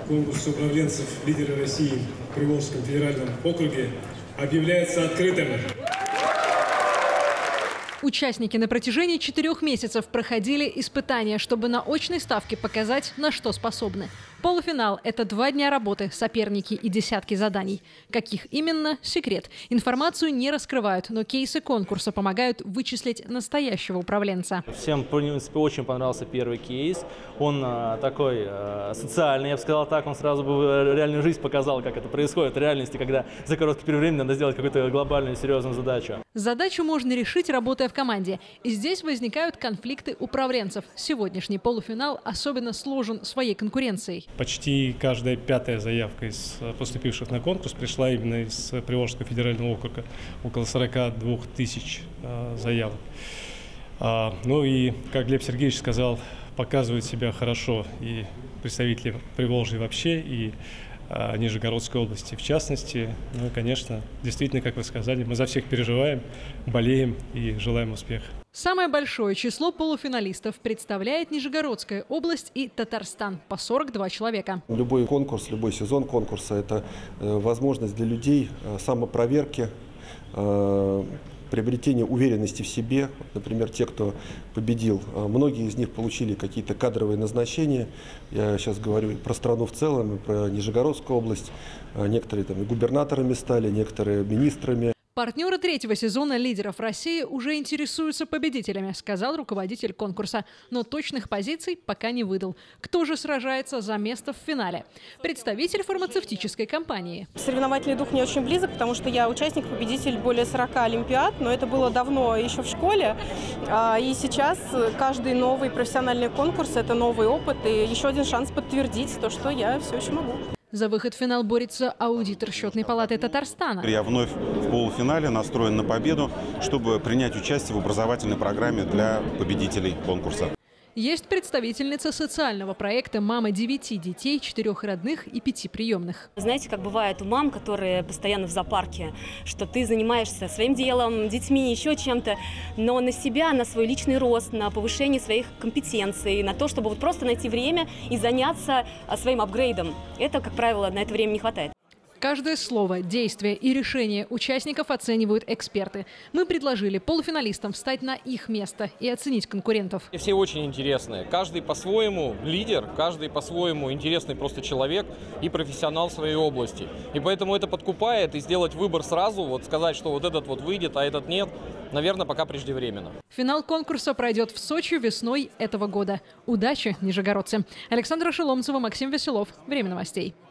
конкурс управленцев лидера России в Приволжском федеральном округе объявляется открытым. Участники на протяжении 4 месяцев проходили испытания, чтобы на очной ставке показать, на что способны. Полуфинал – это 2 дня работы, соперники и десятки заданий. Каких именно – секрет. Информацию не раскрывают, но кейсы конкурса помогают вычислить настоящего управленца. Всем, в принципе, очень понравился первый кейс. Он такой социальный, я бы сказал так. Он сразу бы реальную жизнь показал, как это происходит в реальности, когда за короткий период времени надо сделать какую-то глобальную серьезную задачу. Задачу можно решить, работая в команде. И здесь возникают конфликты управленцев. Сегодняшний полуфинал особенно сложен своей конкуренцией. Почти каждая 5-я заявка из поступивших на конкурс пришла именно из Приволжского федерального округа. Около 42 тысяч заявок. Ну и, как Глеб Сергеевич сказал, показывают себя хорошо и представители Приволжья вообще, и Нижегородской области в частности. Ну и, конечно, действительно, как вы сказали, мы за всех переживаем, болеем и желаем успеха. Самое большое число полуфиналистов представляет Нижегородская область и Татарстан по 42 человека. Любой конкурс, любой сезон конкурса – это возможность для людей самопроверки, приобретения уверенности в себе. Например, те, кто победил, многие из них получили какие-то кадровые назначения. Я сейчас говорю про страну в целом, и про Нижегородскую область. Некоторые там и губернаторами стали, некоторые министрами. Партнеры 3-го сезона «Лидеров России» уже интересуются победителями, сказал руководитель конкурса. Но точных позиций пока не выдал. Кто же сражается за место в финале? Представитель фармацевтической компании. Соревновательный дух мне очень близок, потому что я участник, победитель более 40 олимпиад, но это было давно, еще в школе. И сейчас каждый новый профессиональный конкурс – это новый опыт и еще один шанс подтвердить то, что я все еще могу. За выход в финал борется аудитор Счетной палаты Татарстана. Я вновь в полуфинале настроен на победу, чтобы принять участие в образовательной программе для победителей конкурса. Есть представительница социального проекта «Мама 9 детей, 4 родных и 5 приемных». Знаете, как бывает у мам, которые постоянно в зоопарке, что ты занимаешься своим делом, детьми, еще чем-то, но на себя, на свой личный рост, на повышение своих компетенций, на то, чтобы вот просто найти время и заняться своим апгрейдом. Это, как правило, на это время не хватает. Каждое слово, действие и решение участников оценивают эксперты. Мы предложили полуфиналистам встать на их место и оценить конкурентов. Все очень интересные. Каждый по-своему лидер, каждый по-своему интересный просто человек и профессионал в своей области. И поэтому это подкупает, и сделать выбор сразу, вот сказать, что вот этот вот выйдет, а этот нет, наверное, пока преждевременно. Финал конкурса пройдет в Сочи весной этого года. Удачи, нижегородцы! Александра Шеломцева, Максим Веселов. Время новостей.